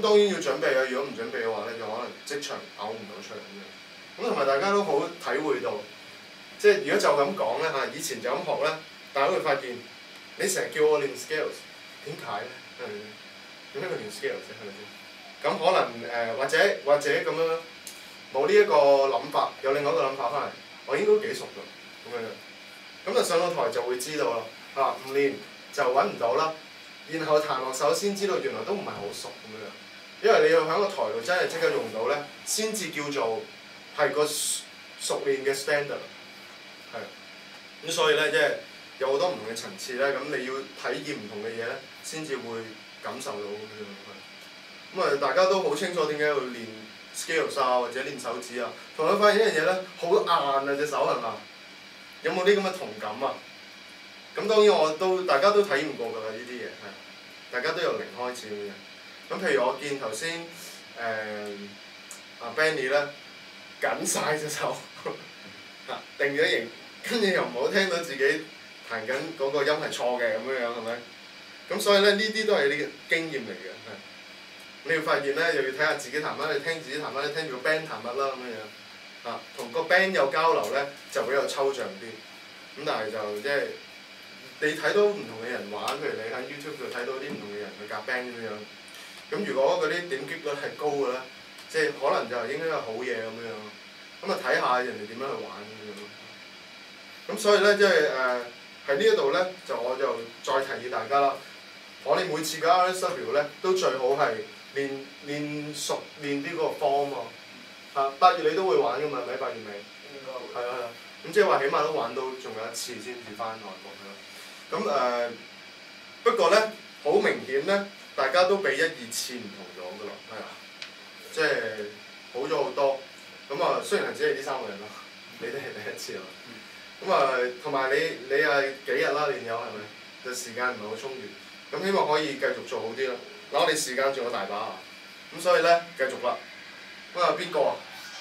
當然要準備啊！如果唔準備嘅話咧，就可能即場嘔唔到出嚟咁樣。咁同埋大家都好體會到，即係如果就咁講咧嚇，以前就咁學咧，大家會發現你成日叫我練 scales， 點解咧？點解佢練 scales 啫？係咪先？咁可能或者咁樣冇呢一個諗法，有另外一個諗法翻嚟，我應該幾熟㗎咁樣。咁就上到台就會知道啦。啊，唔練就揾唔到啦。然後彈落手先知道原來都唔係好熟咁樣，因為你要喺個台度真係即刻用到咧，先至叫做係個熟練嘅 standard。係。咁所以咧，即係有好多唔同嘅層次咧，咁你要體驗唔同嘅嘢咧，先至會感受到咁樣。咁啊，大家都好清楚點解要練 scales 啊，或者練手指啊。同埋發現一樣嘢咧，好硬啊隻手係嘛？有冇啲咁嘅同感啊？咁當然大家都體驗過㗎啦，呢啲嘢係，大家都由零開始咁樣。咁譬如我見頭先阿 Benny 咧緊晒隻手，定咗型，跟住又唔好聽到自己彈緊嗰個音係錯嘅咁樣係咪？咁所以咧呢啲都係你嘅經驗嚟嘅，係。你要發現咧，又要睇下自己彈乜，你聽自己彈乜，你聽住個 band 彈乜啦咁樣。同個 band 有交流咧就比較抽象啲。咁但係就即係。你睇到唔同嘅人玩，譬如你喺 YouTube 度睇到啲唔同嘅人去夾 band 咁樣。咁如果嗰啲點擊率係高嘅咧，即係可能就應該係好嘢咁樣。咁啊睇下人哋點樣去玩咁樣。咁所以咧，即係喺呢一度咧，我就再提議大家啦。我哋每次嘅 RSW 咧，都最好係練熟練啲嗰個 form 啊。8月你都會玩㗎嘛？係咪8月尾？應該會。係啊。咁即係話起碼都玩到仲有一次先至翻外國㗎。咁不過咧，好明顯咧，大家都比1、2次唔同咗㗎啦，係啊，即係好咗好多。咁啊，雖然係只係呢3個人咯，你都係第一次啊。咁啊，同埋你係幾日啦練友係咪？就時間唔係好充裕。咁希望可以繼續做好啲啦。嗱，我哋時間仲有大把啊。咁所以咧，繼續啦。咁啊，邊個啊？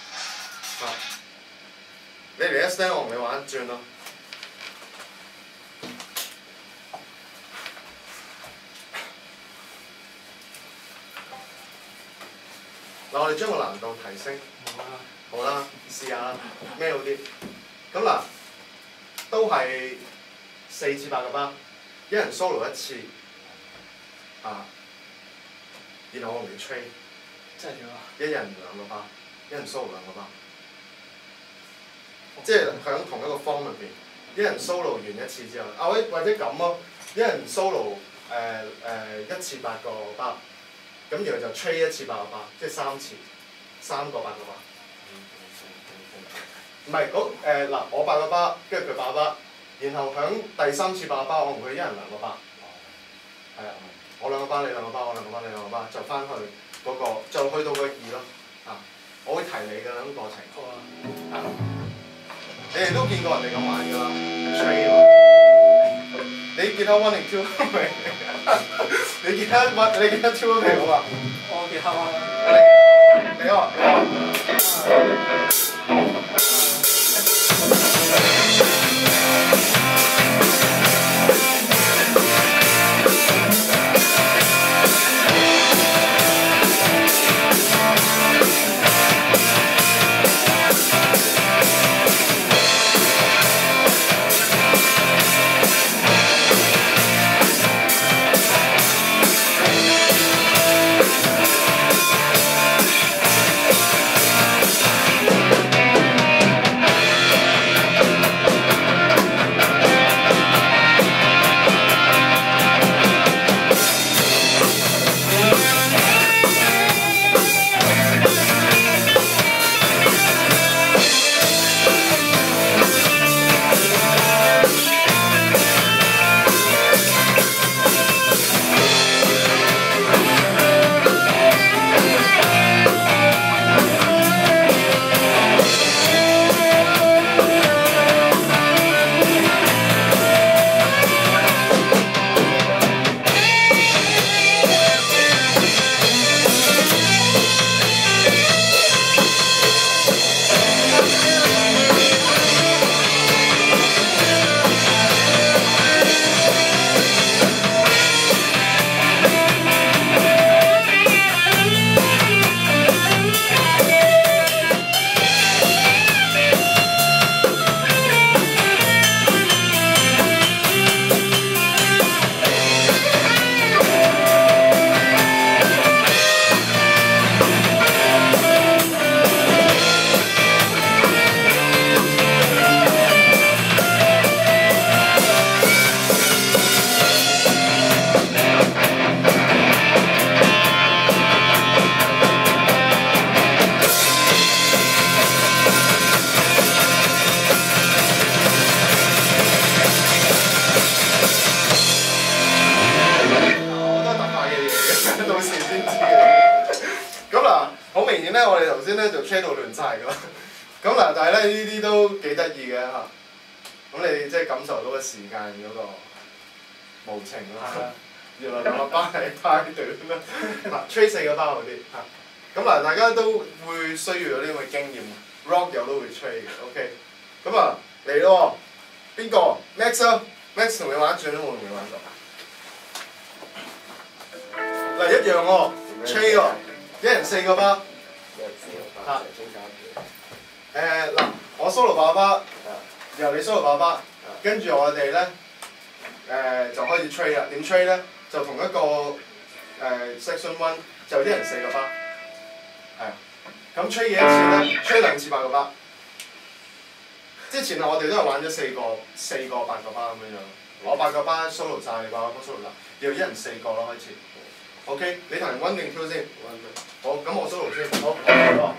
你嚟一 stand 我同你玩一轉咯。嗱，我哋將個難度提升。好啦，試下啦，咩好啲？咁嗱，都係4至8個巴，一人 solo 1次，然後我同你 train。真係點啊？一人2個巴，一人 solo 2個巴，即係喺同一個方入邊，一人 solo 完1次之後，或者咁咯，一人 solo 1次8個巴。咁然後就 train 1次8個巴，即係3次，3個8個巴。唔係嗱，我8個巴，跟住佢8個巴，然後響第3次8個巴，我同佢一人2個巴。係啊，我2個巴，你2個巴，我2個巴，你2個巴，就翻去嗰個，就去到個2咯。我會提你㗎啦，咁過程。好啊。你哋都見過人哋咁玩㗎啦 ，train 喎。你吉他1定2未？你吉他2未好嘛？我吉他1。你好。 顯咧，我哋頭先咧就 train 到亂晒㗎啦。咁嗱，但係咧呢啲都幾得意嘅嚇。咁你即係感受到個時間嗰個無情啦。原來兩個巴係太短啦。嗱，train 4個巴好啲嚇。咁嗱，大家都會需要有呢咁嘅經驗 ，rock 友都會 train 嘅 ，OK。咁啊嚟咯喎，邊個 ？Max 啊 ，Max 同你玩轉都冇同你玩過。嗱一樣喎 ，train 喎，一人4個巴。嚇。嗱，我 solo 爆巴，然後你 solo 爆巴，跟住我哋咧就開始 train 啦。點 train 咧？就同一個section 1就一人4個巴。係啊，咁 train 幾多次咧 ？train 2次8個巴。即係前後我哋都係玩咗4個8個巴咁樣樣。我8個巴 solo 晒，你8個巴 solo 晒，要一人4個咯開始。OK， 你同人 1定 2先？好，咁我 solo 先。好，嚟咯。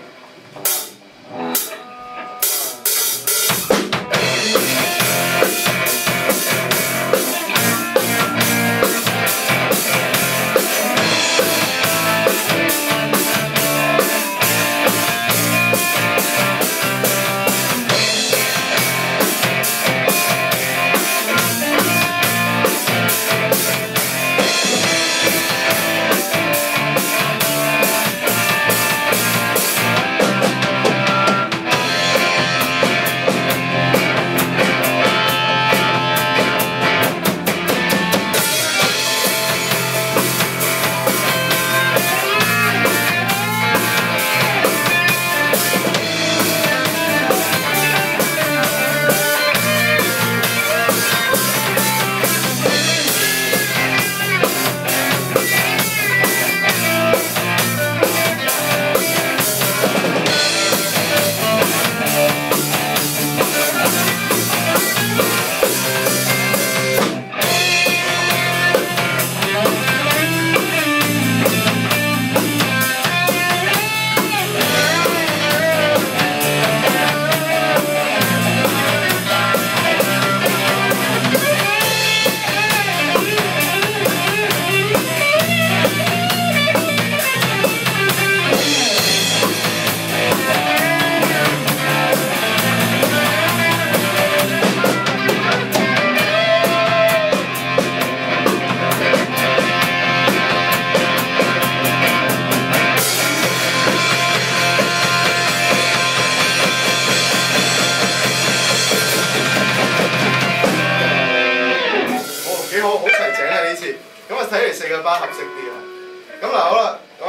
睇嚟4個巴合適啲啊！咁嗱好啦，咁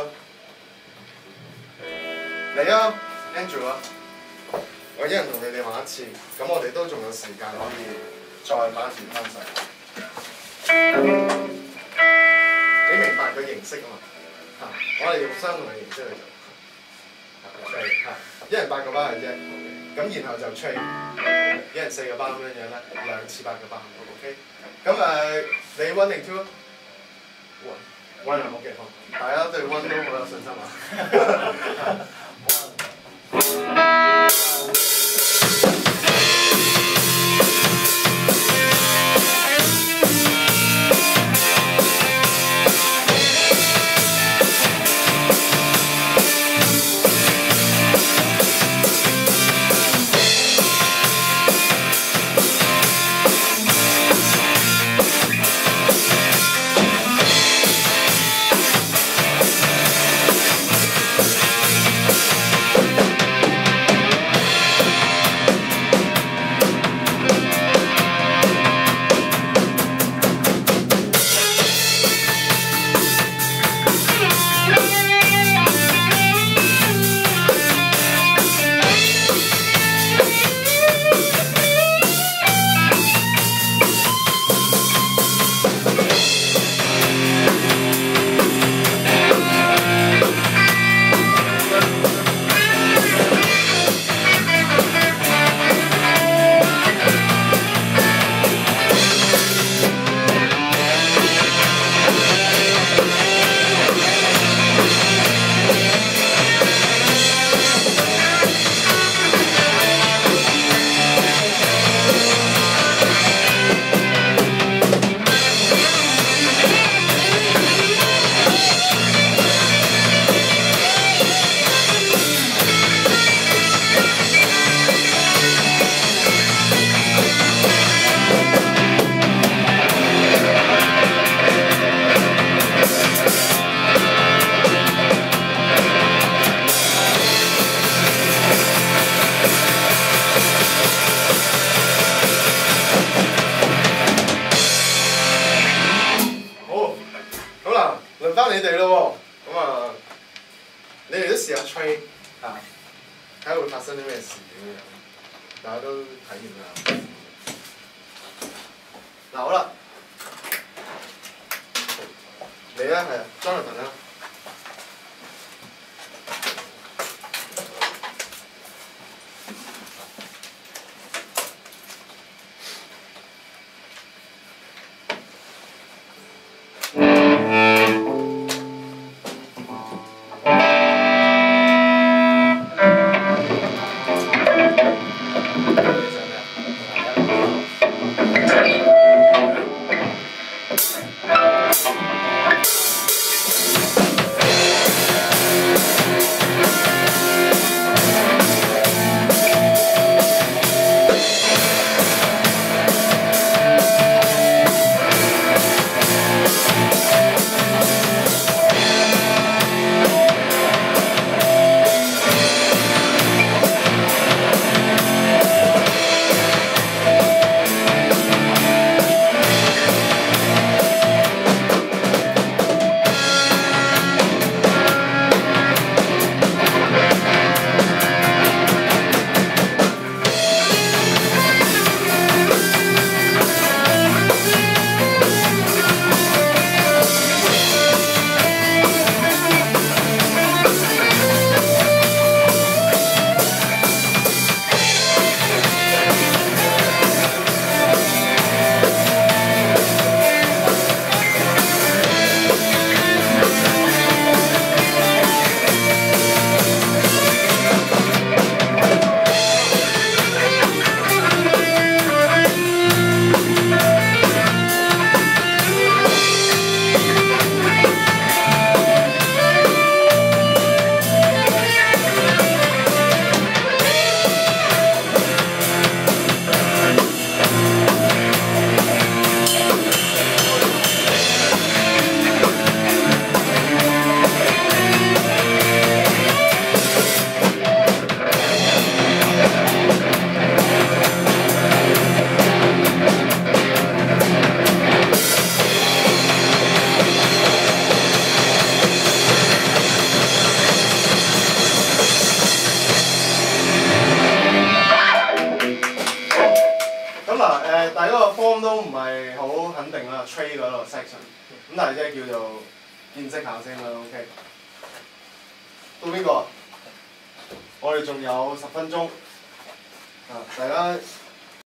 嚟啊 Andrew 啊，我一人同你哋玩一次，咁我哋都仲有時間可以再玩轉翻細。你明白個形式啊嘛？我哋用相同嘅形式去做。一人8個巴嘅啫，咁然後就 train， 一人4個巴咁樣樣咧，2次8個巴 ，OK。咁你 1定 2？ 1啊 ，OK 好，大家對 1都好有信心啊。 試下 trade 啊，睇下會發生啲咩事咁樣，大家都體驗下。嗱好啦，你咧係 Jonathan 啦。但係嗰個 form 都唔係好肯定啦 ，trade 嗰度 section， 咁但係即係叫做見識下先啦 ，OK。到邊個？我哋仲有10分鐘，啊大家〜